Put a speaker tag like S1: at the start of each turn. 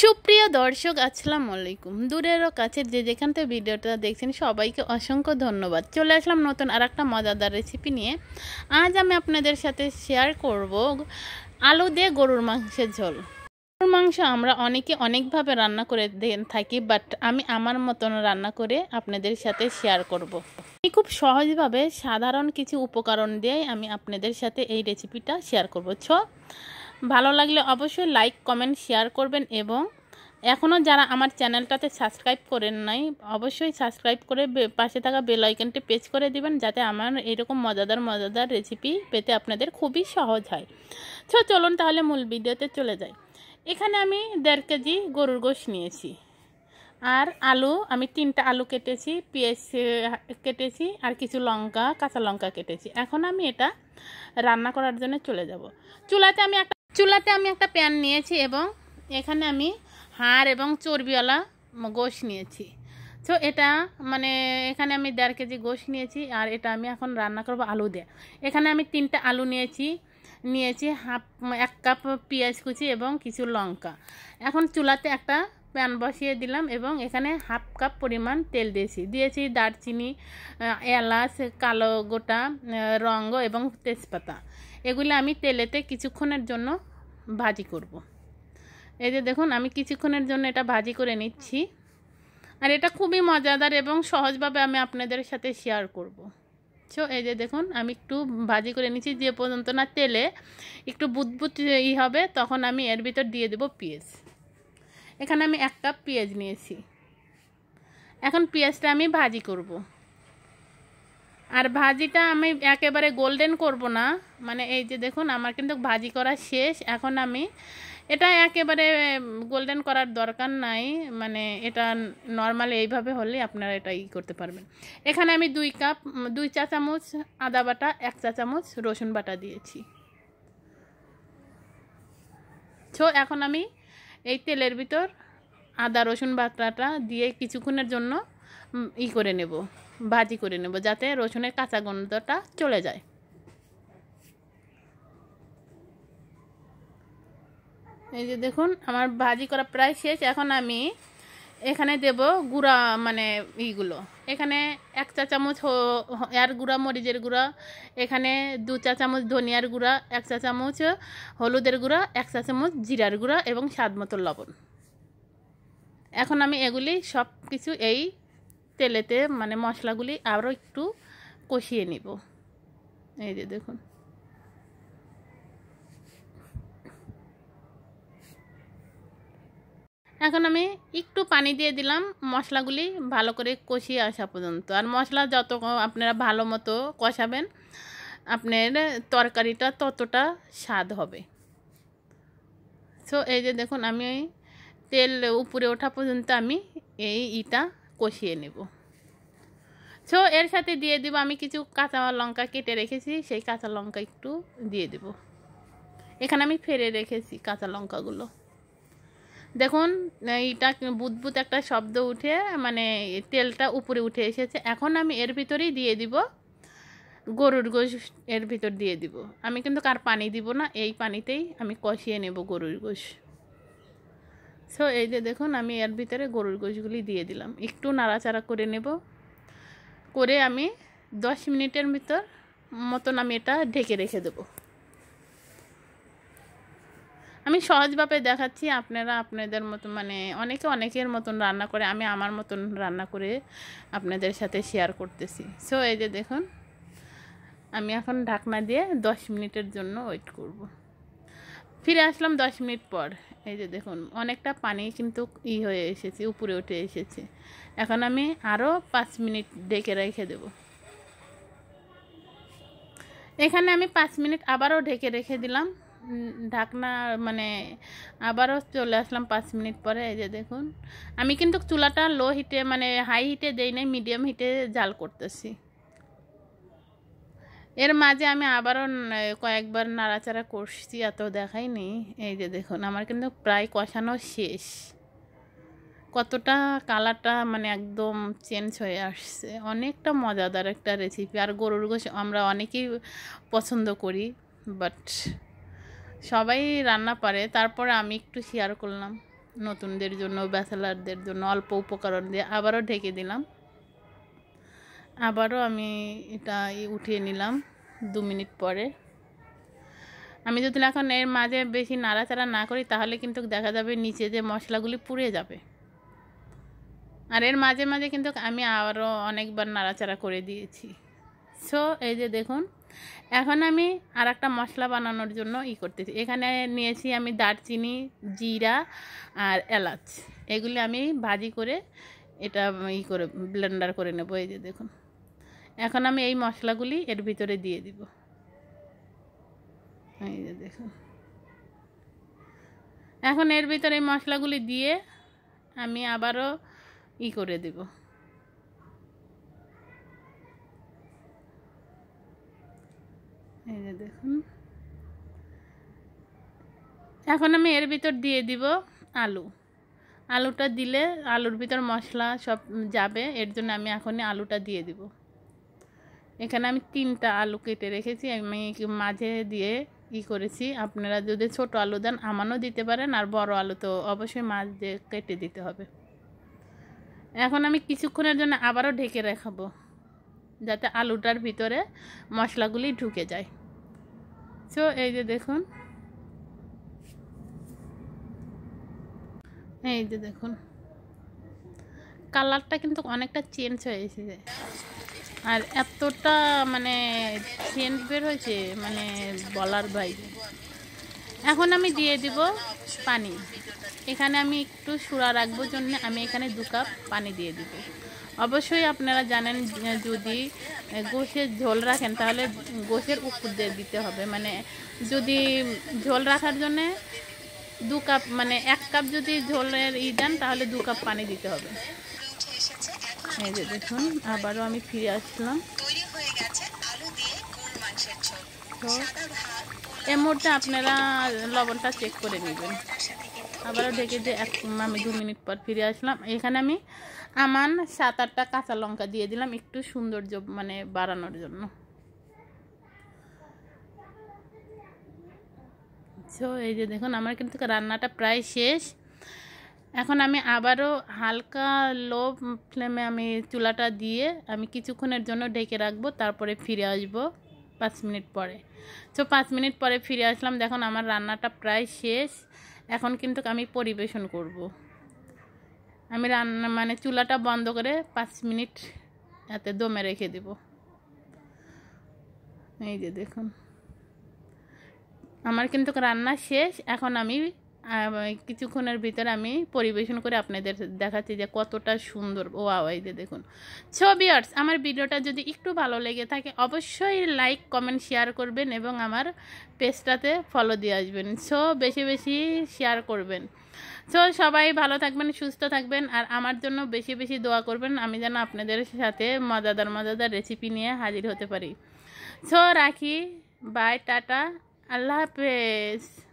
S1: সুপ্রিয় দর্শক আসসালামু আলাইকুম। দূরের ও কাছের যে যেখান থেকে ভিডিওটা দেখছেন সবাইকে অসংখ্য ধন্যবাদ। চলে আসলাম নতুন আরেকটা মজাদার রেসিপি নিয়ে। আজ আমি আপনাদের সাথে শেয়ার করব আলু দিয়ে গরুর মাংসের ঝোল। গরুর মাংস আমরা অনেকে অনেকভাবে রান্না করে থাকি, বাট আমি আমার মতন রান্না করে আপনাদের সাথে শেয়ার করব। আমি খুব সহজভাবে সাধারণ কিছু উপকরণ দিয়ে আমি আপনাদের সাথে এই রেসিপিটা শেয়ার করব। ভালো লাগলে অবশ্যই লাইক কমেন্ট শেয়ার করবেন এবং এখনও যারা আমার চ্যানেলটাতে সাবস্ক্রাইব করেন নাই অবশ্যই সাবস্ক্রাইব করে পাশে থাকা বেল আইকনটি প্রেস করে দিবেন, যাতে আমার এরকম মজাদার রেসিপি পেতে আপনাদের খুবই সহজ হয়। চলুন তাহলে মূল ভিডিওতে চলে যাই। এখানে আমি 1.5 কেজি গরুর গোশ নিয়েছি, আর আলু আমি 3টা আলু কেটেছি, পেঁয়াজ কেটেছি, আর কিছু কাঁচা লঙ্কা কেটেছি। এখন আমি এটা রান্না করার জন্য চলে যাব। চুলাতে আমি একটা প্যান নিয়েছি এবং এখানে আমি হাড় এবং চর্বিওয়ালা গোশ নিয়েছি। এটা মানে এখানে আমি 1.5 কেজি গোশ নিয়েছি, আর এটা আমি এখন রান্না করব আলু দিয়ে। এখানে আমি 3টা আলু নিয়েছি 1 কাপ পেঁয়াজ কুচি এবং কিছু লঙ্কা। এখন চুলাতে একটা প্যান বসিয়ে দিলাম এবং এখানে 1/2 কাপ পরিমাণ তেল দিয়েছি দারচিনি, এলাচ, কালো গোটা লবঙ্গ এবং তেজপাতা। এগুলো আমি তেলেতে কিছুক্ষণের জন্য ভাজি করব। এই যে দেখুন আমি কিছুক্ষণের জন্য এটা ভাজি করে নিচ্ছি, আর এটা খুবই মজাদার এবং সহজভাবে আমি আপনাদের সাথে শেয়ার করব। এই যে দেখুন আমি একটু ভাজি করে নিচ্ছি, যে পর্যন্ত না তেলে একটু বুদবুদ হবে তখন আমি এর ভিতর দিয়ে দেব পেঁয়াজ। এখানে আমি 1 কাপ পেঁয়াজ নিয়েছি। এখন পেঁয়াজটা আমি ভাজি করব, আর ভাজিটা আমি একেবারে গোল্ডেন করব না, মানে এই যে দেখুন আমার কিন্তু ভাজি করা শেষ। এখন আমি এটা একেবারে গোল্ডেন করার দরকার নাই, মানে এটা নর্মাল এইভাবে হলে আপনারা এটা করতে পারবেন। এখানে আমি 2 চা চামচ আদা বাটা, 1 চা চামচ রসুন বাটা দিয়েছি। এখন আমি এই তেলের ভিতর আদা রসুন বাটাটা দিয়ে কিছুক্ষণের জন্য ভাজি করে নেব, যাতে রসুনের কাঁচা গন্ধটা চলে যায়। এই যে দেখুন আমার ভাজি করা প্রায় শেষ। এখন আমি এখানে দেব গুঁড়া, মানে এখানে 1 চা চামচ এর গুঁড়া, মরিচের গুঁড়া, এখানে 2 চা চামচ ধনিয়ার গুঁড়া, 1 চা চামচ হলুদের গুঁড়া, 1 চা চামচ জিরার গুঁড়া এবং স্বাদ মতো লবণ। এখন আমি এগুলি সব কিছু এই তেলেতে, মানে মশলাগুলি আরও একটু কষিয়ে নিব। এই যে দেখুন এখন আমি একটু পানি দিয়ে দিলাম মশলাগুলি ভালো করে কষিয়ে আসা পর্যন্ত। আর মশলা যত আপনারা ভালো মতো কষাবেন আপনার তরকারিটা ততটা স্বাদ হবে। এই যে দেখুন আমি তেল উপরে ওঠা পর্যন্ত আমি এইটা কষিয়ে নেব। এর সাথে দিয়ে দিব আমি কিছু কাঁচা লঙ্কা কেটে রেখেছি, সেই কাঁচা লঙ্কা একটু দিয়ে দেব। এখানে আমি ফেলে রেখেছি কাঁচা লঙ্কাগুলো। দেখুন এইটা বুদবুদ একটা শব্দ উঠে, মানে তেলটা উপরে উঠে এসেছে। এখন আমি এর ভিতরেই দিয়ে দিব গরুর গোশ, এর ভিতর দিয়ে দিব। আমি কিন্তু কার পানি দিব না, এই পানিতেই আমি কষিয়ে নেব গরুর গোশ। এই যে দেখুন আমি এর ভিতরে গরুর গোশগুলি দিয়ে দিলাম, একটু নাড়াচাড়া করে নেব, করে আমি 10 মিনিটের ভিতর মতন আমি এটা ঢেকে রেখে দেব। আমি সহজভাবে দেখাচ্ছি, আপনারা আপনাদের মতো, মানে অনেকের মতন রান্না করে, আমি আমার মতন রান্না করে আপনাদের সাথে শেয়ার করতেছি। এই যে দেখুন আমি এখন ঢাকনা দিয়ে 10 মিনিটের জন্য ওয়েট করব। ফিরে আসলাম 10 মিনিট পর। এই যে দেখুন অনেকটা পানি কিন্তু হয়ে এসেছে, উপরে উঠে এসেছে। এখন আমি আরও 5 মিনিট ঢেকে রেখে দেব। এখানে আমি 5 মিনিট আবারও ঢেকে রেখে দিলাম ঢাকনা, মানে আবারও চলে আসলাম 5 মিনিট পরে। এই যে দেখুন আমি কিন্তু চুলাটা লো হিটে, মানে হাই হিটে দেই নাই, মিডিয়াম হিটে জাল করতেছি। এর মাঝে আমি আবারও কয়েকবার নাড়াচাড়া করছি, এত দেখাইনি। এই যে দেখুন আমার কিন্তু প্রায় কষানো শেষ। কতটা কালারটা মানে একদম চেঞ্জ হয়ে আসছে। অনেকটা মজাদার একটা রেসিপি। আর গরুর গোশ আমরা অনেকেই পছন্দ করি, বাট সবাই রান্না পারে, তারপরে আমি একটু শেয়ার করলাম। নতুনদের জন্য, ব্যাচেলারদের জন্য অল্প উপকরণ দিয়ে আবারও ঢেকে দিলাম। আবারও আমি এটা উঠিয়ে নিলাম 2 মিনিট পরে। আমি যদি এখন এর মাঝে বেশি নাড়াচাড়া না করি তাহলে কিন্তু দেখা যাবে নিচে যে মশলাগুলি পুড়ে যাবে। আর এর মাঝে মাঝে কিন্তু আমি আবারও অনেকবার নাড়াচাড়া করে দিয়েছি। সো এই যে দেখুন, এখন আমি আর একটা মশলা বানানোর জন্য করতেছি। এখানে নিয়েছি আমি দারচিনি, জিরা আর এলাচ। এগুলি আমি ভাজি করে এটা করে ব্লেন্ডার করে নেব। এই যে দেখুন, এখন আমি এই মশলাগুলি এর ভিতরে দিয়ে দিব। এই যে দেখুন, এখন এর ভিতরে এই মশলাগুলি দিয়ে আমি আবারও করে দেব। এই যে দেখুন, এখন আমি এর ভিতর দিয়ে দিব আলু। আলুটা দিলে আলুর ভিতর মশলা সব যাবে, এর জন্য আমি এখনই আলুটা দিয়ে দিব। এখানে আমি 3টা আলু কেটে রেখেছি, আমি মাঝে দিয়ে করেছি। আপনারা যদি ছোট আলু দেন আমানও দিতে পারেন, আর বড় আলু তো অবশ্যই মাছ দিয়ে কেটে দিতে হবে। এখন আমি কিছুক্ষণের জন্য আবারও ঢেকে রাখবো, যাতে আলুটার ভিতরে মশলাগুলি ঢুকে যায়। সো এই যে দেখুন, এই যে দেখুন কালারটা কিন্তু অনেকটা চেঞ্জ হয়ে এসেছে, আর এতটা মানে সেন্ট বের হয়েছে মানে বলার বাইরে। এখন আমি দিয়ে দিব পানি। এখানে আমি একটু সুরা রাখবো জন্য আমি এখানে 2 কাপ পানি দিয়ে দিব। অবশ্যই আপনারা জানেন যদি গোশের ঝোল রাখেন তাহলে গোশের উপর দিয়ে দিতে হবে। মানে যদি ঝোল রাখার জন্য 2 কাপ মানে 1 কাপ যদি ঝোলের দেন তাহলে 2 কাপ পানি দিতে হবে। এই যে দেখুন, আবারও আমি ফিরে আসলাম। তো এই মুহূর্তে আপনারা লবণটা চেক করে নেবেন। আবারও ঢেকে দিয়ে আমি 2 মিনিট পর ফিরে আসলাম। এখানে আমি 7-8টা কাঁচা লঙ্কা দিয়ে দিলাম একটু সৌন্দর্য মানে বাড়ানোর জন্য। সো এই যে দেখুন, আমার কিন্তু রান্নাটা প্রায় শেষ। এখন আমি আবারও হালকা লো ফ্লেমে আমি চুলাটা দিয়ে আমি কিছুক্ষণের জন্য ঢেকে রাখবো, তারপরে ফিরে আসবো 5 মিনিট পরে। সো 5 মিনিট পরে ফিরে আসলাম। দেখুন আমার রান্নাটা প্রায় শেষ। এখন কিন্তু আমি পরিবেশন করব। আমি রান্না মানে চুলাটা বন্ধ করে 5 মিনিট এতে দমে রেখে দেব। এই যে দেখুন, আমার কিন্তু রান্না শেষ। এখন আমি কিছুক্ষণের ভিতরে আমি পরিবেশন করে আপনাদের দেখাচ্ছি যে কতটা সুন্দর। ও এই যে দেখুন। সো ভিউয়ার্স, আমার ভিডিওটা যদি একটু ভালো লেগে থাকে অবশ্যই লাইক, কমেন্ট, শেয়ার করবেন এবং আমার পেজটাতে ফলো দিয়ে আসবেন। সো বেশি বেশি শেয়ার করবেন। সো সবাই ভালো থাকবেন, সুস্থ থাকবেন, আর আমার জন্য বেশি বেশি দোয়া করবেন, আমি যেন আপনাদের সাথে মজাদার মজাদার রেসিপি নিয়ে হাজির হতে পারি। সো রাখি, বাই, টাটা, আল্লাহ হাফেজ।